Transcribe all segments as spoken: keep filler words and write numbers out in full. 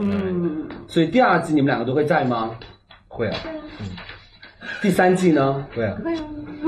嗯，所以第二季你们两个都会在吗？ 会啊。嗯。 第三季呢？ 会啊。 会啊。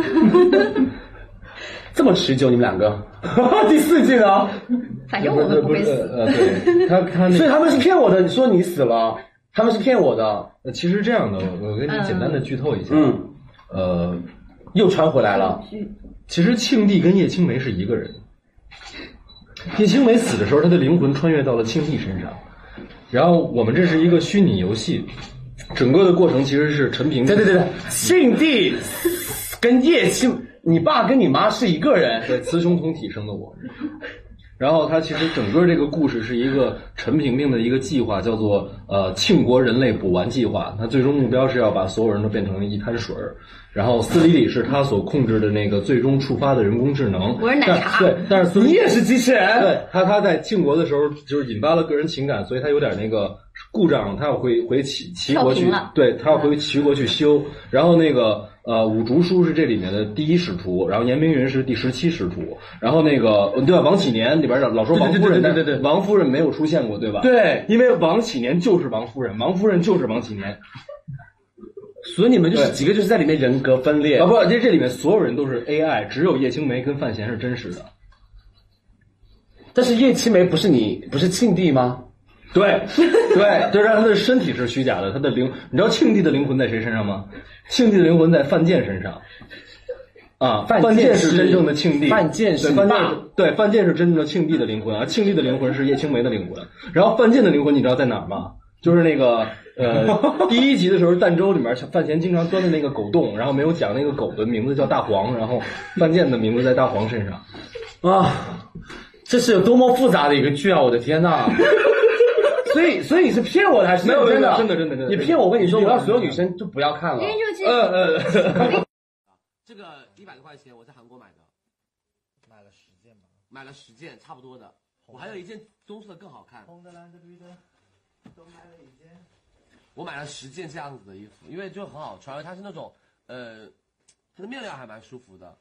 这么持久，你们两个？第四季呢？ 反正我们不会死。 呃，对，他他所以他们是骗我的，你说你死了，他们是骗我的。 呃，其实这样的，我给你简单的剧透一下。 嗯。呃，又穿回来了。 其实庆帝跟叶青梅是一个人。叶青梅死的时候，她的灵魂穿越到了庆帝身上，然后我们这是一个虚拟游戏，整个的过程其实是陈平。 对对对对，庆帝跟叶青，你爸跟你妈是一个人， 对，雌雄同体生的我。然后他其实整个这个故事是一个陈萍萍的一个计划，叫做呃庆国人类补完计划。他最终目标是要把所有人都变成一滩水儿。然后斯里里是他所控制的那个最终触发的人工智能。 我是奶茶。 对，但是你也是机器人。 对，他他在庆国的时候就是引发了个人情感，所以他有点那个故障，他要回回齐齐国去，对他要回齐国去修。然后那个。呃，五竹叔是这里面的第一使徒，然后严冰云是第十七使徒，然后那个对吧？王启年里边老说王夫人， 对对对对， 王夫人没有出现过，对吧？ 对， 因为王启年就是王夫人，王夫人就是王启年， 所以你们就是几个就是在里面人格分裂啊！不，这这里面所有人都是 A I， 只有叶青梅跟范闲是真实的。 但是叶青梅不是你不是庆帝吗？ 对对，就让他的身体是虚假的，他的灵，你知道庆帝的灵魂在谁身上吗？庆帝的灵魂在范建身上。啊，范建是真正的庆帝， 范建是范建对范建是真正的庆帝的灵魂，而庆帝的灵魂是叶青梅的灵魂。然后范建的灵魂你知道在哪儿吗？就是那个呃第一集的时候，儋州里面范闲经常钻的那个狗洞，然后没有讲那个狗的名字叫大黄，然后范建的名字在大黄身上。 啊，这是有多么复杂的一个剧啊！我的天呐！所以，所以你是骗我的还是没有真的？ 真的真的真的， 你骗我！我跟你说，我让所有女生就不要看了。 因为这个呃呃，这个一百多块钱我在韩国买的， 买了十件吧， 买了十件差不多的。我还有一件棕色的更好看。 红的、蓝的、绿的，都买了一件。 我买了十件这样子的衣服，因为就很好穿，它是那种呃，它的面料还蛮舒服的。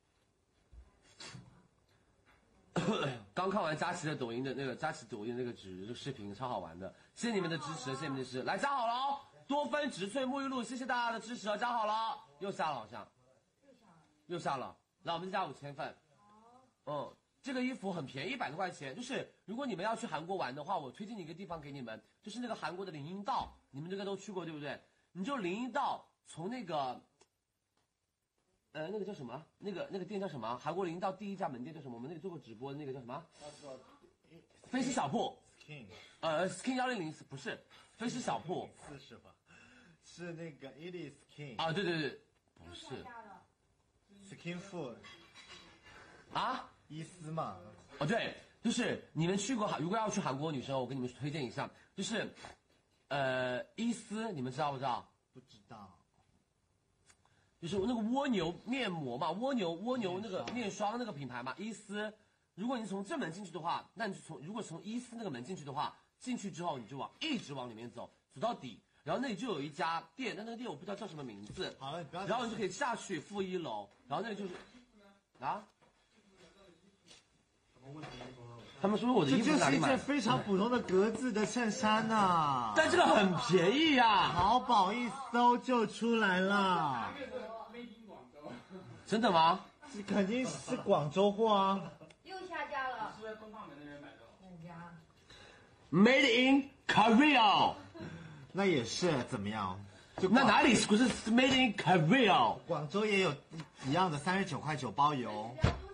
刚看完佳琪的抖音的那个佳琪抖音的那个纸就视频，超好玩的，谢谢你们的支持，谢谢你们的支持，来加好了哦，多芬植萃沐浴露，谢谢大家的支持哦，加好了，又下了好像，又下了，来我们再加五千份，嗯，这个衣服很便宜，一百多块钱，就是如果你们要去韩国玩的话，我推荐一个地方给你们，就是那个韩国的林荫道，你们这个都去过对不对？你就林荫道从那个。呃，那个叫什么？那个那个店叫什么？韩国林荫道第一家门店叫什么？我们那个做过直播的那个叫什么？飞丝小铺。 Skin。 呃 ，Skin 幺零零四不是，飞丝小铺。 四是吧？是那个 It is Skin。 啊，对对对，不是。 Skin Food。 啊？ 伊丝嘛。 哦，对，就是你们去过韩，如果要去韩国女生，我给你们推荐一下，就是，呃，伊丝，你们知道不知道？ 不知道。 就是那个蜗牛面膜嘛，蜗牛蜗牛那个面霜那个品牌嘛，伊丝。如果你从正门进去的话，那你就从如果从伊丝那个门进去的话，进去之后你就往一直往里面走，走到底，然后那里就有一家店，但那个店我不知道叫什么名字。 好了，你不要。 然后你就可以下去负一楼，然后那里就是，啊？他们说我的衣服这哪里买的？ 就是一件非常普通的格子的衬衫呐、啊， 但这个很便宜呀、啊。 淘宝一搜就出来了。 真的吗？ 这肯定是广州货啊。 又下架了。 是在东大门那边买的。 哪家 ？Made in Korea。 那也是怎么样？就那哪里不是 Made in Korea？ 广州也有一样的，三十九块九包邮。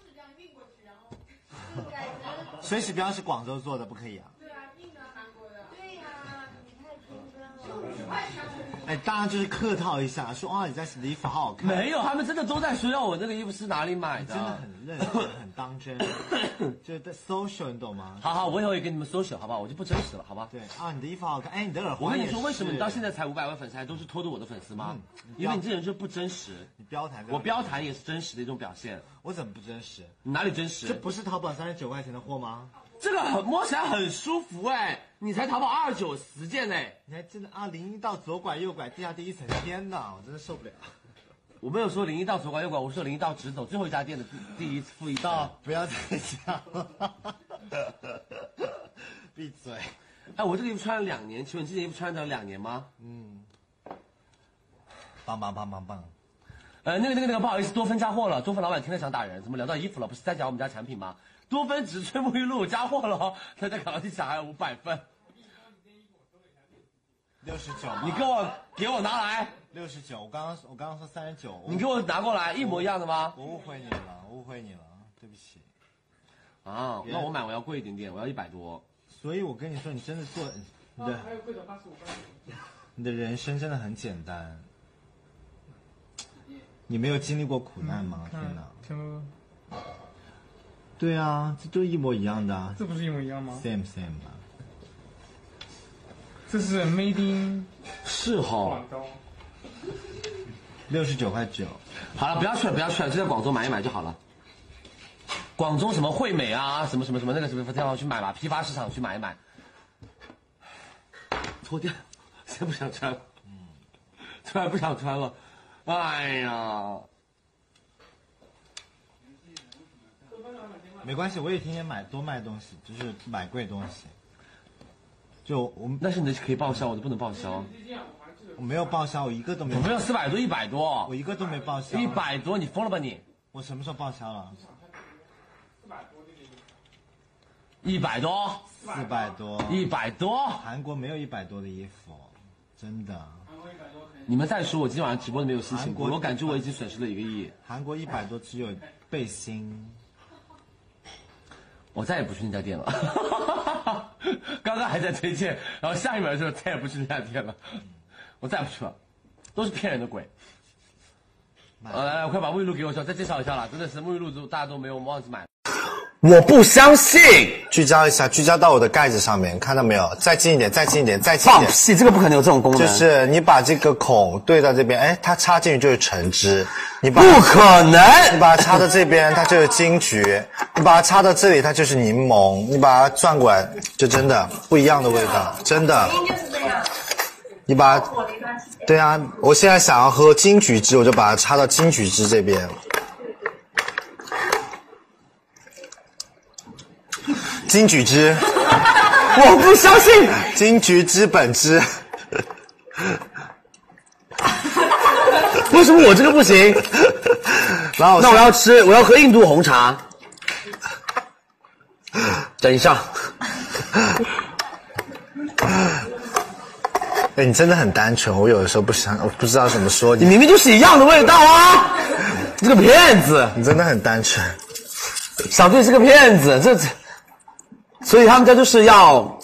水洗标是广州做的，不可以啊。 对啊，印的韩国的。对呀、啊，你太天真了。 哎，当然就是客套一下，说啊，你在洗的衣服好好看。 没有，他们真的都在说要我那个衣服是哪里买的。 真的很认真，很当真，就是在 social， 你懂吗？ 好好，我以后也跟你们搜 l 好不好？我就不真实了，好吧？ 对啊，你的衣服好好看，哎，你的耳环。 我跟你说，为什么你到现在才五百万粉丝，还都是偷渡我的粉丝吗？嗯、因为你这人就不真实。 你标谈， 我标谈也是真实的一种表现。 我怎么不真实？ 你哪里真实？ 这不是淘宝三十九块钱的货吗？ 这个很摸起来很舒服哎、欸，你才淘宝二九十件哎、欸， 你还真的啊？林荫道左拐右拐，地下第一层，天哪，我真的受不了。 我没有说林荫道左拐右拐，我说林荫道直走最后一家店的第第一负一道， 不要再讲了，闭嘴。 哎，我这个衣服穿了两年，请问这件衣服穿了两年吗？ 嗯，棒棒棒棒棒。 呃，那个那个那个，不好意思，多芬加货了。多芬老板听了想打人，怎么聊到衣服了？不是在讲我们家产品吗？多芬植萃沐浴露加货了，大家赶快去抢，还有五百份。 六十九， 你给我给我拿来。 六十九，我刚刚我刚刚说三十九， 你给我拿过来，一模一样的吗？ 我误会你了，我误会你了，对不起。 啊，那我买我要贵一点点，我要一百多。 所以我跟你说，你真的做你的，还有贵的八十五块。你的人生真的很简单。你没有经历过苦难吗？嗯、天哪！ 听对啊，这都一模一样的、啊。 这不是一模一样吗 ？Same same 啊。 这是 Made in 是哈。 六十九块九。 好了，不要去了，不要去了，就在广州买一买就好了。广州什么惠美啊，什么什么什么那个什么地方去买吧，批发市场去买一买。脱掉，现在不想穿了。嗯。突然不想穿了。哎呀， 没关系，我也天天买多卖东西，就是买贵东西。就我们， 但是你的可以报销，我的不能报销。 我没有报销，我一个都没有。 我没有四百多，一百多， 我一个都没报销。 一百多，你疯了吧你？ 我什么时候报销了？ 一百多， 四百多， 一百多。 韩国没有一百多的衣服，真的。 你们再说，我今天晚上直播都没有心情过，我感觉我已经损失了一个亿。 韩国一百多只有背心， 我再也不去那家店了。刚刚还在推荐，然后下一秒就再也不去那家店了，我再也不去了，都是骗人的鬼。呃，来来，快把沐浴露给我说，再介绍一下啦，真的是沐浴露都大家都没有忘记买。 我不相信！聚焦一下，聚焦到我的盖子上面，看到没有？再近一点，再近一点，再近一点。 放屁！这个不可能有这种功能。 就是你把这个孔对到这边，哎，它插进去就是橙汁。你把不可能！ 你把它插到这边，它就是金桔；你把它插到这里，它就是柠檬；你把它转过来，就真的不一样的味道，真的。 就是这样。 你把它，对啊，我现在想要喝金桔汁，我就把它插到金桔汁这边。金桔汁， 我不相信， 金桔汁本汁。 为什么我这个不行？ 然后那我要吃，我要喝印度红茶。等一下。 哎，你真的很单纯，我有的时候不想，我不知道怎么说你。 你明明就是一样的味道啊！你这个骗子！ 你真的很单纯。 小队是个骗子，这，所以他们家就是要